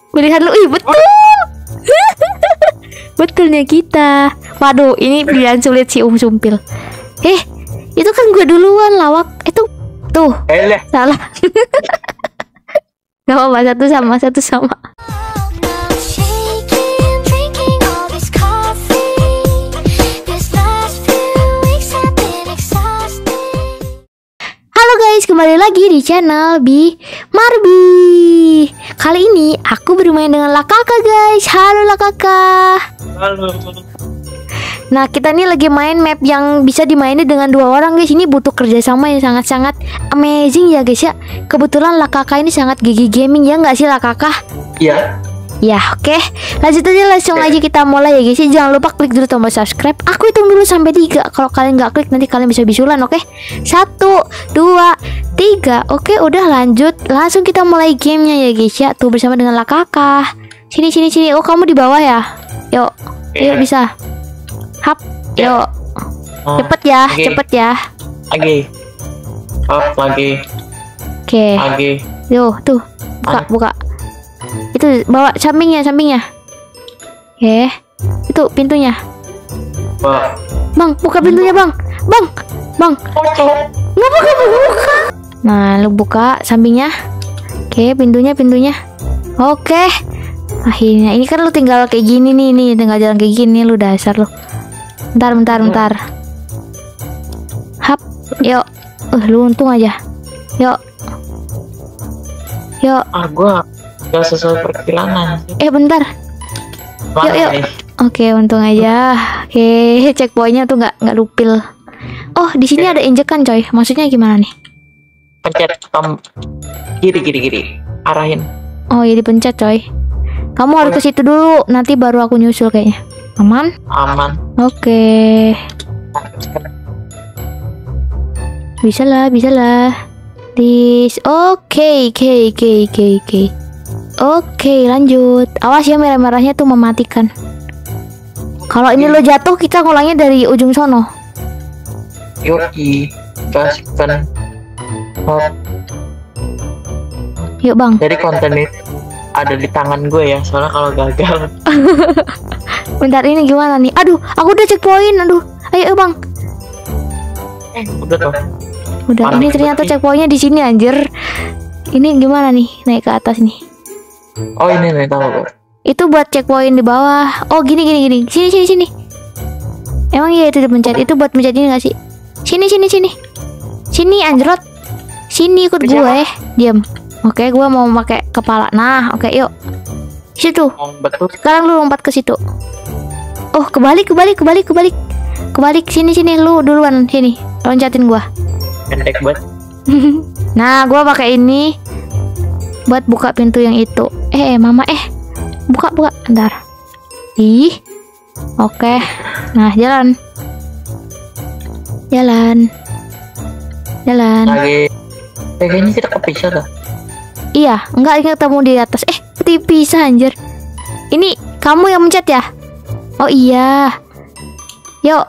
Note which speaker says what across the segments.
Speaker 1: Pilihan lu, ih betul. Betulnya kita. Waduh, ini pilihan sulit si Sumpil. Itu kan gue duluan lawak. Itu tuh. Salah. Gak apa-apa, satu sama. Halo guys, kembali lagi di channel Marbi. Kali ini aku bermain dengan Lakaka guys. Halo Lakaka.
Speaker 2: Halo.
Speaker 1: Nah, kita nih lagi main map yang bisa dimainin dengan 2 orang guys. Ini butuh kerjasama yang sangat-sangat amazing ya guys ya. Kebetulan Lakaka ini sangat gigi gaming ya nggak sih Lakaka?
Speaker 2: Iya.
Speaker 1: Ya oke, lanjut aja langsung aja kita mulai ya guys. Jangan lupa klik dulu tombol subscribe. Aku hitung dulu sampai 3. Kalau kalian nggak klik nanti kalian bisa bisulan, oke? 1, 2, 3. Oke, udah lanjut. Langsung kita mulai gamenya ya guys ya. Tuh bersama dengan Lakaka. Sini. Oh kamu di bawah ya? Yuk, yuk bisa. Hap, yuk. Cepet ya, cepet ya.
Speaker 2: Lagi. Hap lagi.
Speaker 1: Oke.
Speaker 2: Lagi.
Speaker 1: Yo, tuh. Buka. Itu bawa sampingnya. Oke. Itu pintunya. Bang, buka pintunya, Bang. Bang. Nggak buka. Nah, lu buka sampingnya. Oke, pintunya. Oke. Akhirnya ini kan lu tinggal kayak gini nih, tinggal jalan kayak gini lu dasar lu. Bentar. Hap, yuk. Lu untung aja. Yuk.
Speaker 2: Gua gak sesuai perkiraan.
Speaker 1: Bentar. Yuk. Oke, untung aja. Oke, checkpointnya tuh nggak lupil. Oh, di sini ada injekan coy. Maksudnya gimana nih?
Speaker 2: Pencet kiri. Arahin.
Speaker 1: Oh, ya dipencet coy. Kamu harus ke situ dulu, nanti baru aku nyusul kayaknya. Aman? Oke. Bisa lah. Oke. Oke, lanjut. Awas ya, merah-merahnya tuh mematikan. Kalau ini lo jatuh, kita ngulangnya dari ujung sono.
Speaker 2: Yoi. Gaskan.
Speaker 1: Yuk bang.
Speaker 2: Jadi konten ini ada di tangan gue ya, soalnya kalau gagal.
Speaker 1: Bentar, ini gimana nih? Aduh, aku udah checkpoint. Aduh, ayo bang.
Speaker 2: Udah tuh.
Speaker 1: Udah. Ini ternyata checkpointnya di sini anjir. Ini gimana nih? Naik ke atas nih.
Speaker 2: Oh ini nih, tahu gue.
Speaker 1: Itu buat checkpoint di bawah. Oh gini. Sini. Emang iya itu dipencet. Itu buat pencet ini nggak sih? Sini anjrot. Sini ikut gue. Diam. Oke, gue mau pakai kepala. Nah, oke, yuk. Situ.
Speaker 2: Betul.
Speaker 1: Sekarang lu lompat ke situ. Oh, kebalik. Sini lu duluan sini. Loncatin gua.
Speaker 2: Pendek banget.
Speaker 1: Nah, gua pakai ini buat buka pintu yang itu. Mama, buka. Bentar. Oke. Nah, jalan.
Speaker 2: Lagi. Kayaknya kita kepisah dah.
Speaker 1: Iya, enggak ketemu di atas. Pisah anjir. Ini kamu yang mencet ya? Oh iya. Yuk.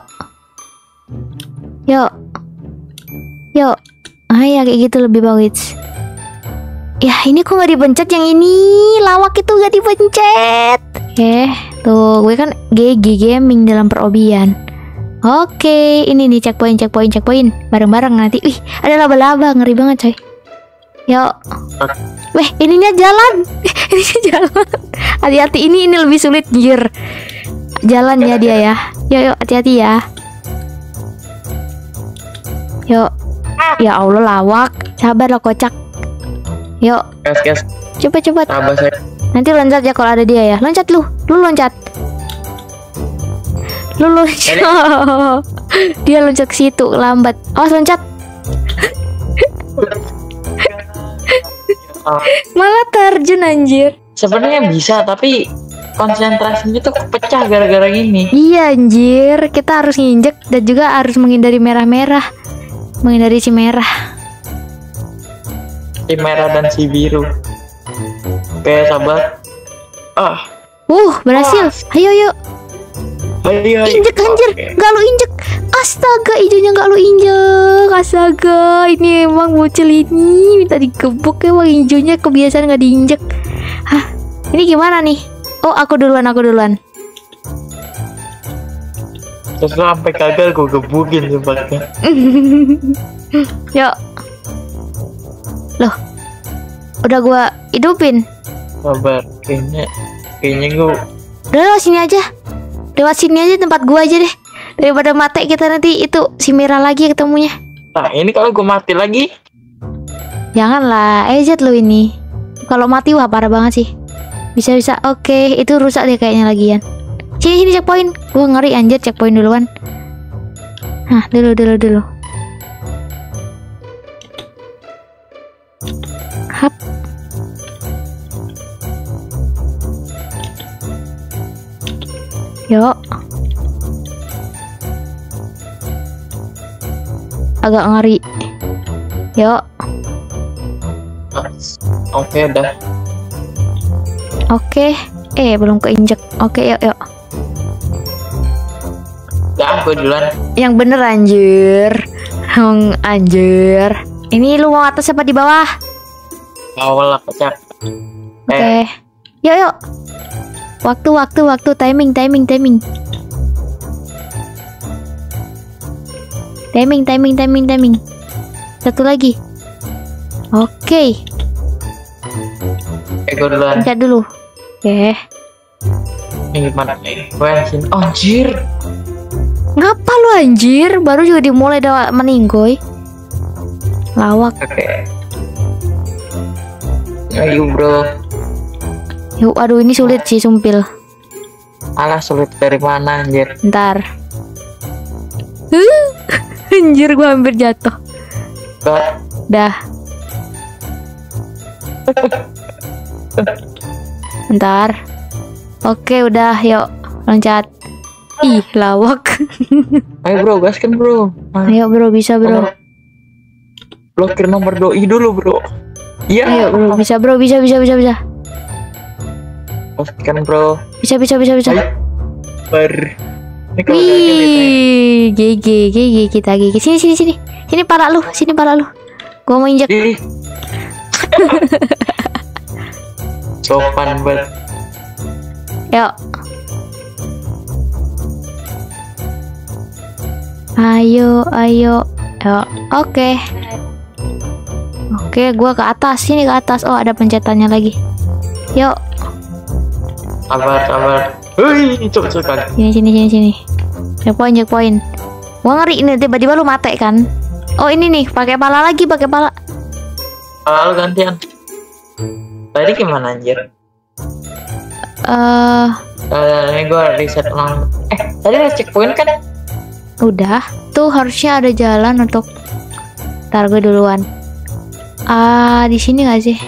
Speaker 1: Ya kayak gitu lebih bagus. Ya ini kok nggak dipencet yang ini? Lawak itu nggak dipencet. Tuh gue kan GG gaming dalam perobian. Oke, ini nih checkpoint. Bareng-bareng nanti. Wih, ada laba-laba, ngeri banget coy. Yuk. Weh, ininya jalan. Hati-hati, ini lebih sulit anjir. Jalan ya dia ya. Yuk, hati-hati ya. Yuk. Ya Allah lawak. Sabar lah kocak. Yuk.
Speaker 2: Gas.
Speaker 1: Cepet.
Speaker 2: Sabar saya.
Speaker 1: Nanti loncat ya kalau ada dia ya. Loncat lu. Lu loncat. Dia loncat ke situ lambat. Awas loncat. Malah terjun anjir.
Speaker 2: Sebenarnya bisa tapi konsentrasinya tuh pecah gara-gara ini.
Speaker 1: Iya anjir, kita harus nginjek dan juga harus menghindari merah-merah. Menghindari si merah.
Speaker 2: Si merah dan si biru. Oke, sabar.
Speaker 1: Berhasil. Ayo. Injek anjir, gak lu injek. Astaga, hijaunya gak lu injek. Astaga, ini emang bocil ini minta digebuk emang hijaunya kebiasaan gak diinjek. Ini gimana nih? Oh, aku duluan.
Speaker 2: Terus sampai gagal gue gebukin tempatnya.
Speaker 1: Yuk. Loh. Udah gua hidupin.
Speaker 2: Sabar, kayaknya gue.
Speaker 1: Udah lewat sini aja. Lewat sini aja, tempat gua aja deh. Daripada mati kita nanti itu si Mira lagi ketemunya.
Speaker 2: Nah, ini kalau gue mati lagi.
Speaker 1: Janganlah, EZ lu ini. Kalau mati wah parah banget sih. Bisa. Oke, itu rusak deh kayaknya lagian. Sini checkpoint. Gua ngeri anjir, checkpoint duluan. Nah, dulu. Hap. Yuk. Agak ngeri. Yuk.
Speaker 2: Oke, udah.
Speaker 1: Oke. Belum keinjek. Oke, yuk.
Speaker 2: Ya, gue duluan.
Speaker 1: Yang bener anjir. Anjir. Ini lu mau atas apa di bawah?
Speaker 2: Awal lah, pecah.
Speaker 1: Oke. Yuk. Waktu. Timing. Timing. Satu lagi. Oke.
Speaker 2: Gue duluan.
Speaker 1: Pencet dulu. Oke.
Speaker 2: Ini gimana nih? Gue yang sini. Anjir.
Speaker 1: Ngapa lu anjir? Baru juga dimulai udah meninggoy. Lawak.
Speaker 2: Oke. Ayo bro.
Speaker 1: Yuk, aduh ini sulit sih, sumpil.
Speaker 2: Alah, sulit dari mana anjir?
Speaker 1: Ntar. Anjir, gua hampir jatuh. Dah. Ntar. Oke, udah, yuk loncat. Ih, lawak.
Speaker 2: Ayo bro, gaskan bro.
Speaker 1: Ayo bro, bisa bro.
Speaker 2: Blokir nomor doi dulu bro. Iya.
Speaker 1: Ayo bro, bisa bro, bisa.
Speaker 2: Pastikan bro.
Speaker 1: Bisa.
Speaker 2: Ber.
Speaker 1: Wih, GG kita GG. Sini. Sini pala lu. Gua mau injek.
Speaker 2: Sopan banget.
Speaker 1: Yuk. Ayo. Yuk. Oke, gua ke atas. Sini ke atas. Oh, ada pencetannya lagi. Yuk.
Speaker 2: Sabar. Hei, coba.
Speaker 1: Sini. Checkpoint. Gua ngeri ini tiba-tiba lu mati kan. Oh, ini nih, pakai pala lagi,
Speaker 2: Lalu gantian. Tadi gimana anjir? Ini gua reset ulang. Tadi ada checkpoint kan?
Speaker 1: Udah. Tuh harusnya ada jalan untuk. Ntar gue duluan. Di sini gak sih?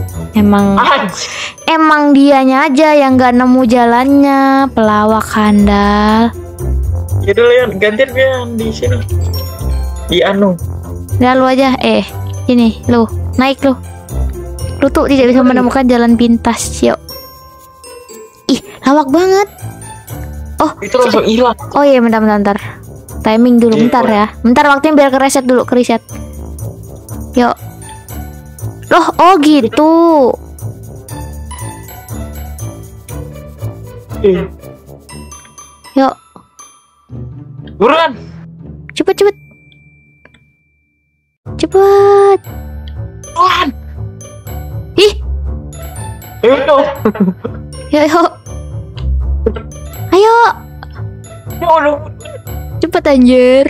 Speaker 1: Emang dianya aja yang gak nemu jalannya, pelawak handal.
Speaker 2: Yaudah Leon, gantian gue yang di sini. Di anu.
Speaker 1: Udah lu aja, sini, lu, naik lu. Lu tuh tidak bisa menemukan jalan pintas, yuk. Ih, lawak banget. Oh,
Speaker 2: itu langsung hilang.
Speaker 1: Oh iya, bentar. Timing dulu, bentar ya. Bentar waktunya biar kereset dulu, Yuk. Loh, oh gitu. Yuk.
Speaker 2: Buruan.
Speaker 1: Cepet.
Speaker 2: Buruan.
Speaker 1: Ih.
Speaker 2: Yuk.
Speaker 1: Ayo.
Speaker 2: Udah.
Speaker 1: Cepet anjir.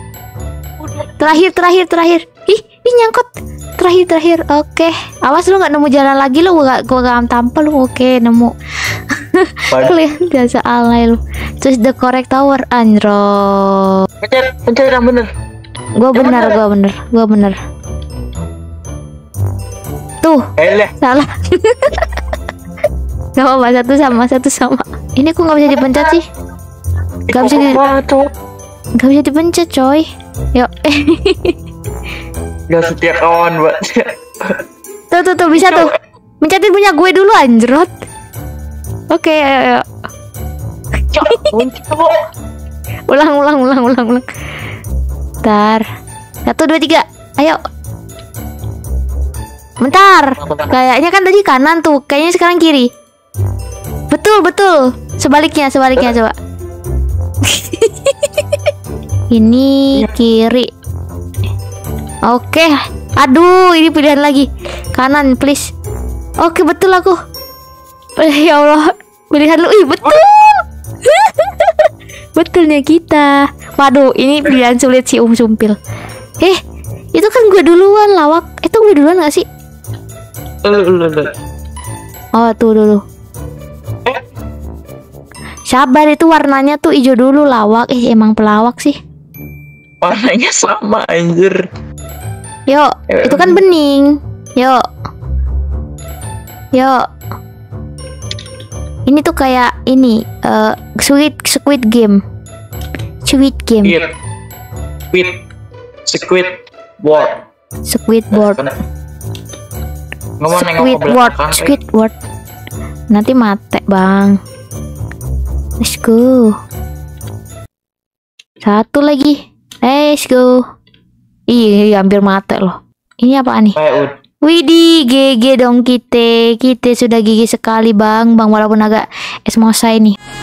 Speaker 1: Terakhir. Ih, nyangkut. Terakhir. Oke. Awas lu nggak nemu jalan lagi lu, gua gak tampil lu. Oke, nemu. Kalian biasa alay lu. Terus the correct tower anjro.
Speaker 2: Pencet yang bener.
Speaker 1: Gua bener. Tuh. Salah. Gak apa-apa, satu sama. Ini kok nggak bisa dipencet sih? Gak bisa dipencet coy. Yuk.
Speaker 2: Gak setia kawan buat.
Speaker 1: Tuh bisa tuh. Mencetin punya gue dulu anjrot. Oke, ayo. Ulang. Bentar. 1, 2, 3. Ayo. Bentar. Kayaknya kan tadi kanan tuh. Kayaknya sekarang kiri. Betul, betul. Sebaliknya coba. Ini kiri. Oke. Aduh, ini pilihan lagi. Kanan, please. Oke, betul aku. Ya Allah, pilihan lu. Ih, betul. Betulnya kita. Waduh, ini pilihan sulit sih Sumpil. Itu kan gue duluan lawak. Itu gue duluan gak sih? Oh, tuh dulu. Sabar, itu warnanya tuh hijau dulu lawak. Emang pelawak sih.
Speaker 2: Warnanya sama anjir.
Speaker 1: Yuk, itu kan bening. Yuk. Ini tuh kayak ini Squid Game. Squidward. Nanti mate, Bang. Let's go. Satu lagi. Let's go. Ih, hampir mate loh. Ini apaan nih? Widih, GG dong kita. Kita sudah gigi sekali, Bang. Walaupun agak esmosai nih.